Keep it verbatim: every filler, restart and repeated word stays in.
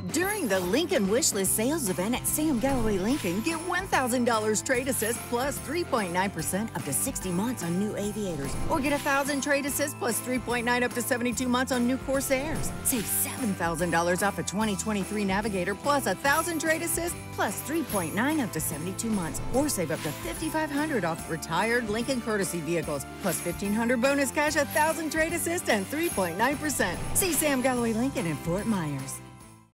During the Lincoln Wishlist sales event at Sam Galloway Lincoln, get one thousand dollars trade assist plus three point nine percent up to sixty months on new Aviators. Or get one thousand dollars trade assist plus three point nine up to seventy-two months on new Corsairs. Save seven thousand dollars off a twenty twenty-three Navigator plus one thousand dollars trade assist plus three point nine up to seventy-two months. Or save up to fifty-five hundred dollars off retired Lincoln Courtesy vehicles plus fifteen hundred dollars bonus cash, one thousand dollars trade assist, and three point nine percent. See Sam Galloway Lincoln in Fort Myers.